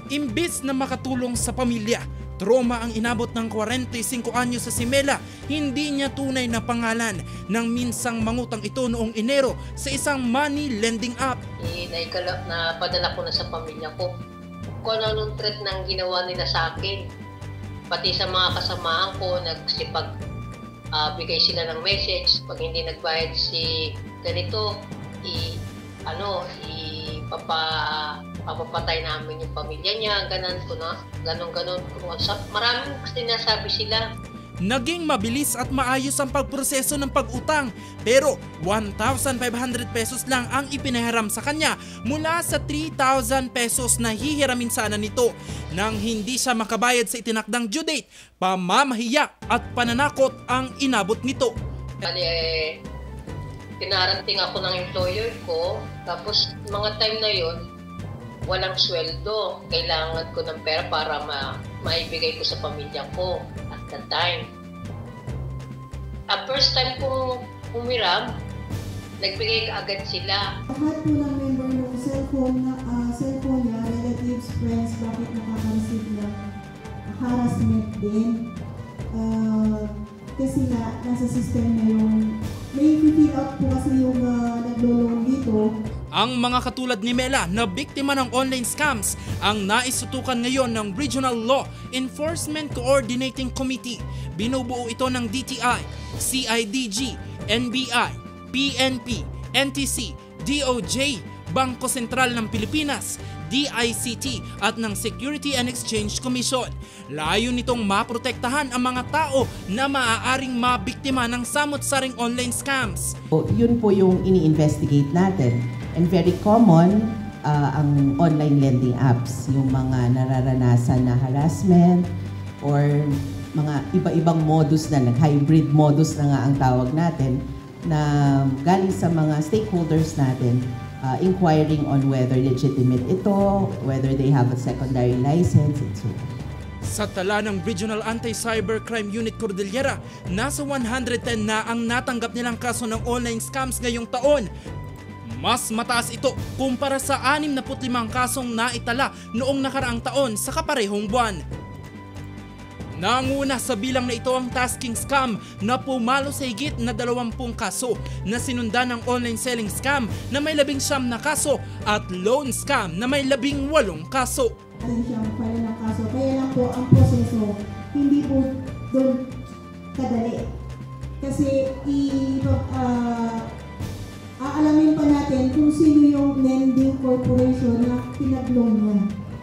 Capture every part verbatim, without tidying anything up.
Imbis na makatulong sa pamilya, trauma ang inabot ng forty-five anyos sa si Mela. Hindi niya tunay na pangalan nang minsang mangutang ito noong Enero sa isang money lending app. Eh, naikala, na padala ko na sa pamilya ko. Kung ano nung threat na ginawa nila sa akin. Pati sa mga kasamahan ko, nagsipag uh, bigay sila ng message. Pag hindi nagbayad si ganito, i, ano, ipapa... papapatay namin yung pamilya niya, ganon ko na, ganon ganon. Maraming sinasabi sila. Naging mabilis at maayos ang pagproseso ng pag-utang, pero one thousand five hundred pesos lang ang ipinahiram sa kanya mula sa three thousand pesos na hihiramin sana nito. Nang hindi siya makabayad sa itinakdang due date, pamamahiya at pananakot ang inabot nito. Kali eh, pinaranting ako ng employer ko, tapos mga time na yon walang sweldo. Kailangan ko ng pera para ma maibigay ko sa pamilya ko at that time. At first time kong umiram, nagbigay agad sila. Lahat po ng member ng cellphone, na, uh, cellphone niya, relatives, friends, bakit nakaka-receive ng harassment din. Uh, kasi na, nasa system na yung, may fill out po kasi yung uh, naglo-loan dito. Ang mga katulad ni Mela na biktima ng online scams ang naisutukan ngayon ng Regional Law Enforcement Coordinating Committee. Binubuo ito ng D T I, C I D G, N B I, P N P, N T C, D O J, Bangko Sentral ng Pilipinas, D I C T at ng Security and Exchange Commission. Layo nitong maprotektahan ang mga tao na maaaring mabiktima ng samot-saring online scams. O, yun po yung ini-investigate natin. And very common uh, ang online lending apps, yung mga nararanasan na harassment or mga iba-ibang modus na, nag-hybrid modus na nga ang tawag natin, na galing sa mga stakeholders natin, uh, inquiring on whether legitimate ito, whether they have a secondary license, and so on. Sa tala ng Regional Anti-Cybercrime Unit Cordillera, nasa one hundred ten na ang natanggap nilang kaso ng online scams ngayong taon. Mas mataas ito kumpara sa sixty na limang kasong naitala noong nakaraang taon sa kaparehong buwan. Nanguna sa bilang na ito ang tasking scam na pumalo sa higit na dalawampung kaso na sinundan ng online selling scam na may labing siyam na kaso at loan scam na may labing walong kaso. Alin siyang file ng kaso, kaya lang po ang proseso hindi po doon kadali. Kasi i uh, aalamin pa natin kung sino yung lending corporation na pinag-loan niya.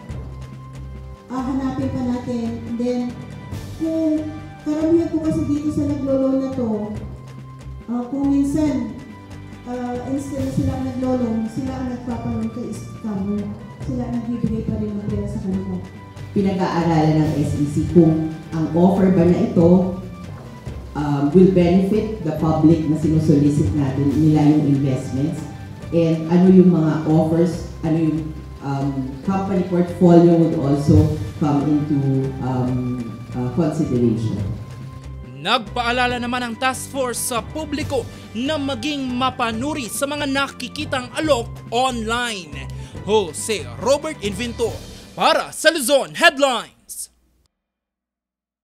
Hahanapin pa natin. Then, kung karamihan po kasi dito sa naglo-loan na to, uh, kung minsan, uh, instead na sila ang naglo-loan, sila ang nagpapaloan kay scammer. Sila ang nagbibigay pa rin ng pera sa kanila. Pinag-aaralan ng S E C kung ang offer ba na ito Um, will benefit the public na sinusolicit natin nila yung investments, and ano yung mga offers, ano yung um, company portfolio would also come into um, uh, consideration. Nagpaalala naman ang task force sa publiko na maging mapanuri sa mga nakikitang alok online. Jose Robert Inventor para sa Luzon Headline.